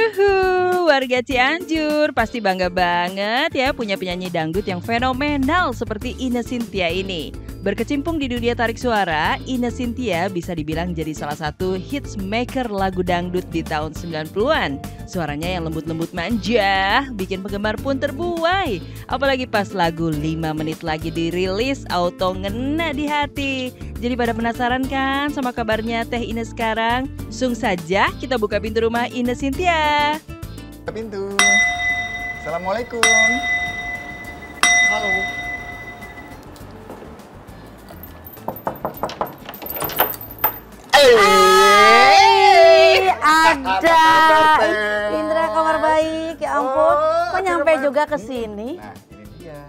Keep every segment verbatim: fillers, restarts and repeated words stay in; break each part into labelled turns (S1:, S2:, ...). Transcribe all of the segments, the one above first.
S1: Yuhu, warga Cianjur pasti bangga banget ya punya penyanyi dangdut yang fenomenal seperti Ine Shintya ini. Berkecimpung di dunia tarik suara, Ine Shintya bisa dibilang jadi salah satu hits maker lagu dangdut di tahun sembilan puluhan. Suaranya yang lembut-lembut manja, bikin penggemar pun terbuai. Apalagi pas lagu lima menit lagi dirilis, auto ngena di hati. Jadi pada penasaran kan sama kabarnya Teh Ine sekarang? Langsung saja kita buka pintu rumah Ine Shintya.
S2: Buka pintu. Assalamualaikum. Halo.
S3: Hai, ada Indra, kabar baik, ya ampun.
S2: Oh,
S3: kok nyampe juga ke sini?
S2: Nah, ini dia.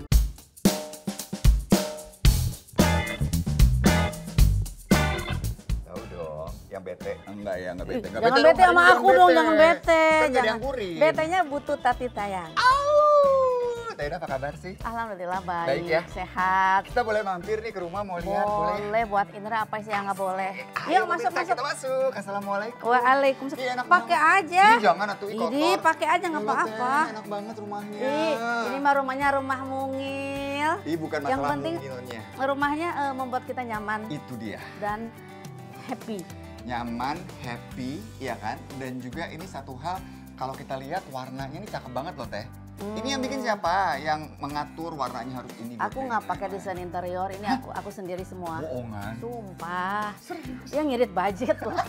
S2: Tahu dong, yang bete. Enggak ya, enggak bete. Enggak
S3: Jangan bete sama aku dong, jangan bete.
S2: Kan
S3: Jangan.
S2: yang kurir.
S3: Betenya butuh tati tayang.
S2: Teh Ida apa kabar sih?
S3: Alhamdulillah baik,
S2: Baik ya?
S3: sehat.
S2: Kita boleh mampir nih ke rumah, mau lihat? Boleh.
S3: Boleh buat Indra, apa sih yang nggak boleh?
S2: Ayo,
S3: Yuk masuk
S2: pemirsa,
S3: masuk.
S2: Kita masuk. Assalamualaikum.
S3: Waalaikumsalam.
S2: Iya, enak
S3: Pakai
S2: banget.
S3: aja.
S2: Ih, jangan atuh ih, kotor.
S3: Ini pakai aja nggak
S2: Iya,
S3: apa-apa.
S2: Teh, enak banget rumahnya.
S3: Ih, ini mah rumahnya rumah mungil.
S2: Ih, bukan masalah
S3: Yang penting
S2: mungilnya.
S3: rumahnya eh, membuat kita nyaman
S2: Itu dia.
S3: dan happy.
S2: Nyaman, happy, ya kan? Dan juga ini satu hal, kalau kita lihat warnanya ini cakep banget loh Teh.
S3: Hmm.
S2: Ini yang bikin siapa? Yang mengatur warnanya harus ini.
S3: Aku nggak pakai desain interior, ini aku aku sendiri semua.
S2: Bohongan.
S3: Sumpah. Ya ngirit budget loh.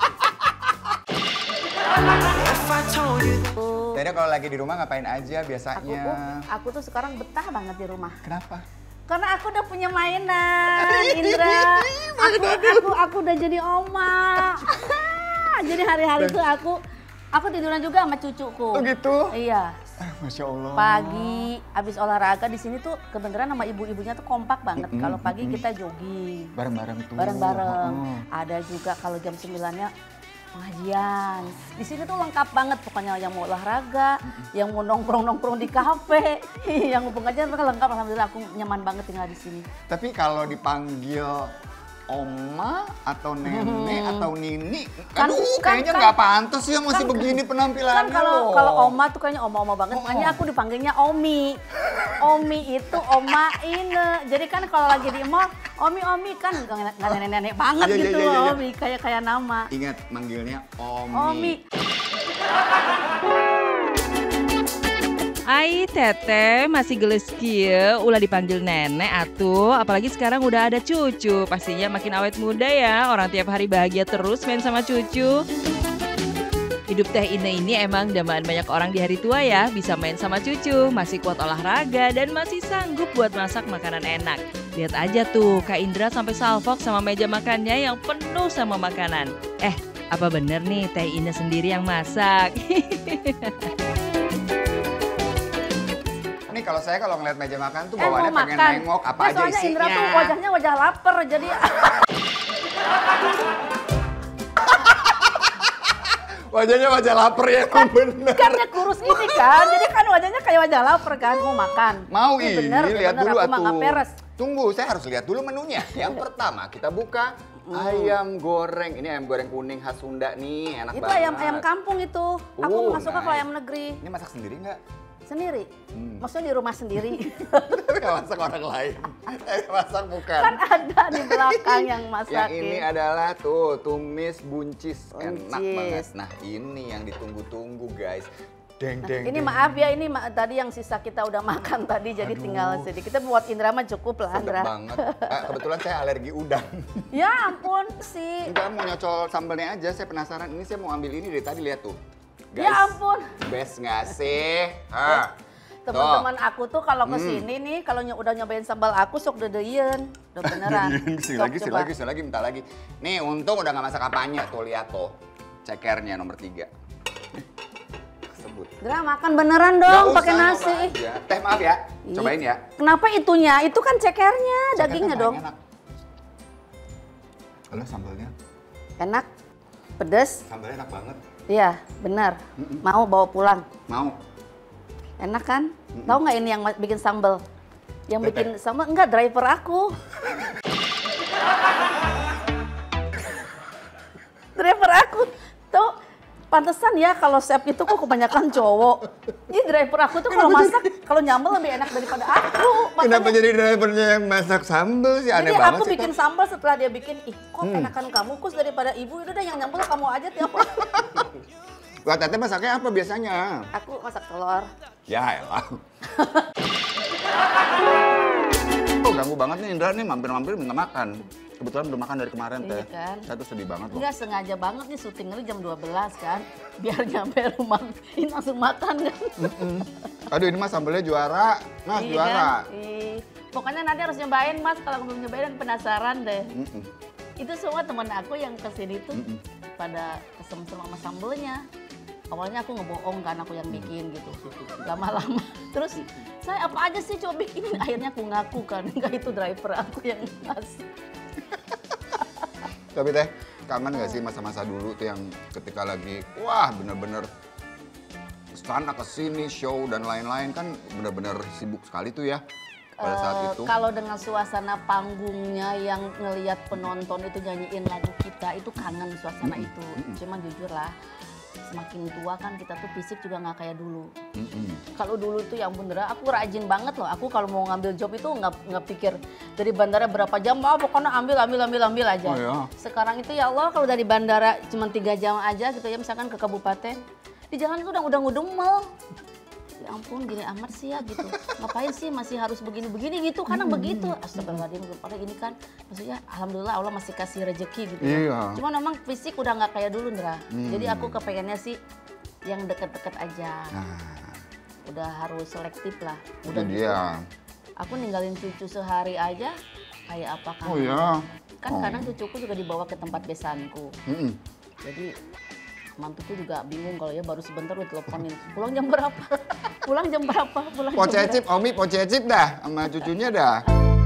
S2: Teh kalau lagi di rumah ngapain aja
S3: Aku
S2: biasanya?
S3: tuh, aku tuh sekarang betah banget di rumah.
S2: Kenapa?
S3: Karena aku udah punya mainan, Indra. Aku, aku, aku udah jadi oma. Jadi hari-hari tuh aku, aku tiduran juga sama cucuku.
S2: Oh gitu?
S3: Iya.
S2: Masya Allah.
S3: Pagi abis olahraga di sini tuh kebenaran sama ibu-ibunya tuh kompak banget.
S2: Mm-mm,
S3: Kalau pagi
S2: mm-mm.
S3: kita jogging.
S2: Bareng-bareng tuh.
S3: Bareng-bareng.
S2: Oh.
S3: Ada juga kalau jam sembilannya pengajian. Di sini tuh lengkap banget pokoknya, yang mau olahraga, yang mau nongkrong-nongkrong di kafe, yang mau pengajian mereka lengkap. Alhamdulillah aku nyaman banget tinggal di sini.
S2: Tapi kalau dipanggil oma atau nenek atau nini,
S3: Kan-
S2: aduh
S3: kan-
S2: kayaknya
S3: kan-
S2: nggak pantas ya masih
S3: kan-
S2: begini
S3: Kan
S2: penampilannya
S3: kalau
S2: loh.
S3: kalau oma tuh kayaknya oma-oma banget,
S2: Oh.
S3: makanya aku dipanggilnya Omi. Omi itu oma Ine. Jadi kan kalau lagi di mall, Omi Omi kan nggak nggak nenek-nenek banget
S2: Iya, iya,
S3: gitu
S2: iya, iya.
S3: Omi, kayak kayak nama.
S2: Ingat manggilnya Omi.
S3: Omi.
S1: Ai teteh masih gelis kieu, ulah dipanggil nenek atuh, apalagi sekarang udah ada cucu. Pastinya makin awet muda ya, orang tiap hari bahagia terus main sama cucu. Hidup Teh Ine ini emang dambaan banyak orang di hari tua ya, bisa main sama cucu, masih kuat olahraga, dan masih sanggup buat masak makanan enak. Lihat aja tuh, Kak Indra sampai salfok sama meja makannya yang penuh sama makanan. Eh, apa bener nih Teh Ine sendiri yang masak?
S2: Nih kalau saya kalau ngeliat meja makan tuh
S3: Eh, mau
S2: bawaannya pengen
S3: makan.
S2: nengok apa
S3: Ya,
S2: aja
S3: soalnya
S2: isinya.
S3: Indra tuh wajahnya wajah lapar, jadi
S2: Wajahnya wajah lapar ya, kan, bener.
S3: ikannya kurus ini kan, jadi kan wajahnya kayak wajah lapar kan, mau makan.
S2: Mau
S3: Ih,
S2: ih,
S3: bener,
S2: lihat
S3: bener,
S2: dulu
S3: aku mah nggak
S2: atuh.
S3: peres.
S2: Tunggu, saya harus lihat dulu menunya. Yang pertama kita buka ayam goreng. Ini ayam goreng kuning khas Sunda nih, enak
S3: Itu
S2: banget.
S3: ayam ayam kampung itu. Aku
S2: Uh,
S3: nggak suka
S2: nice.
S3: kalau ayam negeri.
S2: Ini masak sendiri nggak?
S3: Sendiri.
S2: Hmm.
S3: Maksudnya di rumah sendiri.
S2: Tapi nggak masak orang lain. Eh, masak bukan.
S3: Kan ada di belakang yang masakin.
S2: Yang ini adalah tuh tumis buncis, enak
S3: Buncis.
S2: banget. Nah ini yang ditunggu-tunggu guys. Deng
S3: Nah,
S2: deng.
S3: ini
S2: deng.
S3: maaf ya, ini ma- tadi yang sisa kita udah makan tadi, jadi
S2: Aduh.
S3: tinggal sedikit. Kita buat Indra mah cukup lah,
S2: Sedep
S3: Indra.
S2: banget. Eh, kebetulan saya alergi udang.
S3: Ya ampun sih.
S2: Enggak mau nyocol sambelnya aja, saya penasaran. Ini saya mau ambil ini dari tadi, lihat tuh. Guys,
S3: Ya ampun.
S2: best nggak sih? Hah.
S3: Teman-teman aku tuh kalau
S2: Hmm.
S3: kesini nih, kalau ny- udah nyobain sambal aku sok dedeyen. Udah beneran.
S2: Sini
S3: Sok,
S2: lagi, sini
S3: coba.
S2: lagi, sini lagi, minta lagi. Nih, untung udah nggak masak apanya. Tuh, lihat tuh. Cekernya nomor tiga. Sebut.
S3: Indra makan beneran
S2: Nggak
S3: dong
S2: usah,
S3: pakai nasi.
S2: nyoba aja. Teh maaf ya,
S3: Ih,
S2: cobain ya.
S3: Kenapa itunya? Itu kan cekernya,
S2: Ceker
S3: dagingnya
S2: kan
S3: dong.
S2: paling enak. Kalau sambalnya,
S3: Enak, pedes.
S2: sambalnya enak banget.
S3: Iya, benar. Mau bawa pulang.
S2: Mau.
S3: Enak kan? Tahu nggak ini yang ma- bikin sambal? Yang
S2: Teteh.
S3: bikin sambal enggak, driver aku. driver aku. Tuh Pantesan ya kalau chef itu kok kebanyakan cowok. Ini driver aku tuh kalau masak, kalau nyambel lebih enak daripada aku. Makanya,
S2: Kenapa jadi drivernya yang masak sambal sih? Aneh
S3: jadi
S2: banget
S3: aku
S2: sih.
S3: bikin sambal setelah dia bikin, ih kok hmm. enakan kamu Kus daripada ibu, udah deh yang nyambel kamu aja tiap hari.
S2: Wah, Teteh masaknya apa biasanya?
S3: Aku masak telur.
S2: Ya elah. Oh, ganggu banget nih Indra nih, mampir-mampir minta makan. Kebetulan belum makan dari kemarin, Teh.
S3: Iya kan?
S2: Saya tuh sedih banget loh.
S3: Enggak sengaja banget nih syutingnya jam dua belas kan. Biar nyampe rumah ini langsung makan kan.
S2: Mm-mm. Aduh, ini Mas sambelnya juara. Mas,
S3: iya
S2: juara.
S3: Kan? Iya. Pokoknya nanti harus nyobain Mas, kalau belum nyobain penasaran deh.
S2: Mm-mm.
S3: Itu semua teman aku yang kesini tuh
S2: Mm-mm.
S3: pada kesem-sem sama sambelnya. Awalnya aku ngebohong kan, aku yang bikin gitu. Lama-lama terus saya apa aja sih coba bikinin, akhirnya aku ngaku kan. Enggak, itu driver aku yang ngasih.
S2: Tapi Teh, kangen gak sih masa-masa dulu tuh yang ketika lagi, wah bener-bener sana kesini, show dan lain-lain kan bener-bener sibuk sekali tuh ya pada saat
S3: Uh,
S2: itu.
S3: kalau dengan suasana panggungnya yang ngelihat penonton itu nyanyiin lagu kita, itu kangen suasana
S2: Mm-mm.
S3: itu.
S2: Mm-mm.
S3: Cuman jujur lah, semakin tua kan kita tuh fisik juga nggak kayak dulu.
S2: Mm-mm.
S3: Kalau dulu tuh yang bener, aku rajin banget loh. Aku kalau mau ngambil job itu nggak nggak pikir dari bandara berapa jam, mau pokoknya ambil ambil ambil ambil aja.
S2: Oh, ya.
S3: Sekarang itu ya Allah, kalau dari bandara cuma tiga jam aja gitu ya, misalkan ke kabupaten, di jalan itu udah udah ngudemel. Ya ampun, gini amat sih ya gitu. Ngapain sih masih harus begini-begini gitu, kadang hmm. begitu. Astagfirullahaladzim, padahal ini kan maksudnya alhamdulillah Allah masih kasih rezeki gitu ya.
S2: Iya.
S3: Cuma memang fisik udah nggak kayak dulu, Ndra.
S2: Hmm.
S3: Jadi aku kepengennya sih yang deket-deket aja.
S2: Nah,
S3: Udah harus selektif lah.
S2: itu
S3: Udah gitu.
S2: dia.
S3: Aku ninggalin cucu sehari aja kayak apa kan.
S2: Oh ya.
S3: Kan
S2: Oh.
S3: kadang cucuku juga dibawa ke tempat besanku.
S2: Mm-mm.
S3: Jadi mantuku juga bingung kalau ya baru sebentar udah teleponin. Pulang jam berapa? Pulang jam berapa? Pulang
S2: Po
S3: jam berapa?
S2: Cecip, Omi Po Cecip dah sama cucunya dah.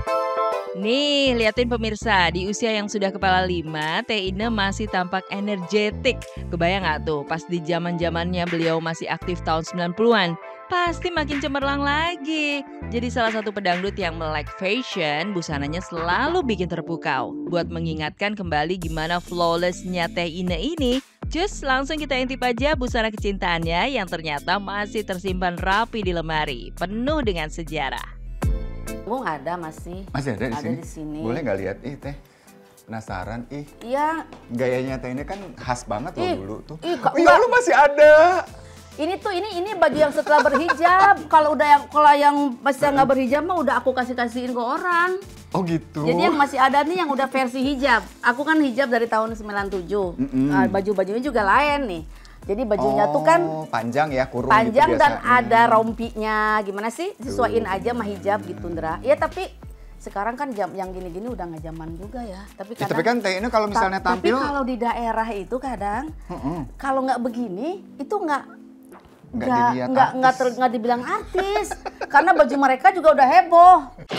S1: Nih, liatin pemirsa, di usia yang sudah kepala lima, Teh Ine masih tampak energetik. Kebayang nggak tuh, pas di zaman-zamannya beliau masih aktif tahun sembilan puluhan? Pasti makin cemerlang lagi. Jadi salah satu pedangdut yang melek fashion, busananya selalu bikin terpukau. Buat mengingatkan kembali gimana flawlessnya Teh Ine ini, cus langsung kita intip aja busana kecintaannya yang ternyata masih tersimpan rapi di lemari, penuh dengan sejarah.
S3: Oh, ada masih.
S2: Masih ada di
S3: Ada
S2: sini?
S3: di sini.
S2: Boleh nggak lihat? Ih Teh, penasaran. Ih,
S3: Iya.
S2: gayanya Teh ini kan khas banget loh
S3: Ih,
S2: dulu tuh.
S3: ih, kok
S2: Iya,
S3: enggak?
S2: lu masih ada.
S3: Ini tuh ini ini baju yang setelah berhijab. Kalau udah yang kalau yang masih nggak berhijab mah udah aku kasih kasihin ke orang.
S2: Oh gitu.
S3: Jadi yang masih ada nih yang udah versi hijab. Aku kan hijab dari tahun sembilan tujuh.
S2: Mm-mm.
S3: Nah, baju-bajunya juga lain nih. Jadi bajunya
S2: oh,
S3: tuh kan
S2: panjang ya, kurung
S3: panjang
S2: gitu
S3: dan
S2: biasa.
S3: ada rompinya. Gimana sih? Sesuaiin aja sama hijab gitu, Ndra. Ya tapi sekarang kan jam yang gini-gini udah nggak zaman juga ya. Tapi
S2: Ya,
S3: kadang
S2: tapi kan Teh ini kalau misalnya
S3: ta-
S2: tampil,
S3: Tapi kalau di daerah itu kadang
S2: Mm-mm.
S3: kalau nggak begini itu nggak
S2: Nggak
S3: nggak
S2: dilihat
S3: nggak nggak
S2: artis.
S3: ter- nggak dibilang artis karena baju mereka juga udah heboh.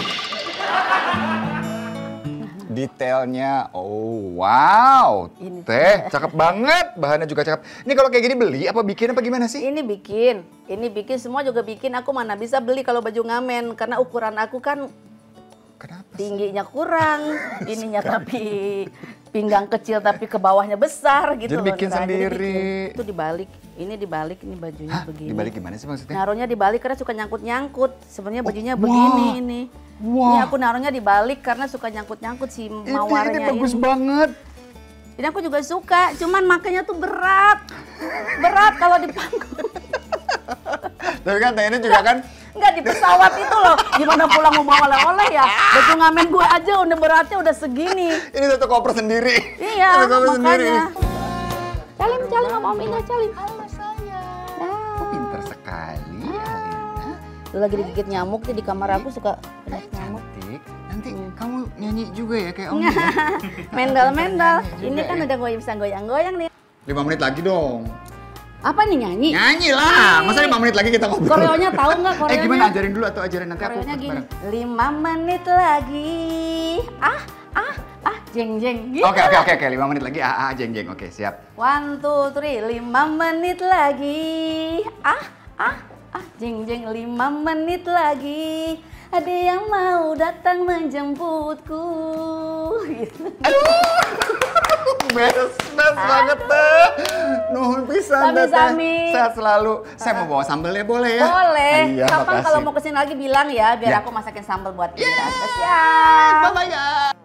S2: detailnya, oh wow,
S3: Ini.
S2: Teh cakep banget, bahannya juga cakep. Ini kalau kayak gini beli apa bikin apa gimana sih?
S3: Ini bikin, ini bikin semua juga bikin. Aku mana bisa beli kalau baju ngamen karena ukuran aku kan
S2: Kenapa?
S3: tingginya kurang, ininya tapi pinggang kecil tapi ke bawahnya besar gitu.
S2: Jadi
S3: loh,
S2: bikin
S3: Ndra. Jadi
S2: sendiri.
S3: bikin. Itu dibalik, ini dibalik, ini bajunya
S2: Hah,
S3: begini.
S2: dibalik gimana sih maksudnya?
S3: Naruhnya dibalik karena suka nyangkut-nyangkut. Sebenarnya bajunya
S2: wah.
S3: begini ini.
S2: Wah.
S3: Ini aku naruhnya dibalik karena suka nyangkut-nyangkut si
S2: Ini,
S3: mawarnya
S2: ini bagus
S3: ini.
S2: banget.
S3: Ini aku juga suka, cuman makanya tuh berat. Berat kalau di panggung.
S2: Tapi kan Teh ini juga kan,
S3: Enggak, di pesawat itu loh. Gimana pulang mau bawa oleh-oleh ya? Baju ngamen gue aja udah beratnya udah segini.
S2: ini satu koper sendiri.
S3: Iya,
S2: Satu koper sendiri.
S3: makanya. Calim, calim sama Om Indra, calim. Halo saya.
S2: Oh, pinter sekali, Alina.
S3: Lu lagi digigit nyamuk nih di kamar aku suka banyak nyamuk.
S2: Cantik. Nanti kamu nyanyi juga ya kayak Om ya?
S3: Mendal-mendal. Ini
S2: Juga
S3: kan
S2: ya.
S3: udah gue bisa goyang-goyang nih.
S2: Lima menit lagi dong.
S3: Apa nih nyanyi?
S2: Nyanyi lah. Masa lima menit lagi kita ngobrol?
S3: Koreonya tahu nggak koreonya?
S2: Eh gimana, ajarin dulu atau ajarin nanti aku
S3: Koreonya
S2: ikut
S3: gini.
S2: bareng.
S3: Lima menit lagi. Ah, ah, ah, jeng jeng. Gitu.
S2: Oke oke oke oke lima menit lagi. Ah ah jeng jeng. Oke siap.
S3: One, two, three. Lima menit lagi. Ah, ah, ah, jeng jeng. Lima menit lagi. Ada yang mau datang menjemputku. Gitu.
S2: Best best banget tuh. Nuhun pisan Teteh.
S3: Sami-sami.
S2: Sehat selalu. Saya mau bawa sambelnya boleh ya?
S3: Boleh.
S2: Iya,
S3: Kapan
S2: makasih.
S3: kalau mau kesini lagi bilang ya, biar
S2: Ya.
S3: aku masakin sambal buat kita spesial.
S2: Bye-bye ya.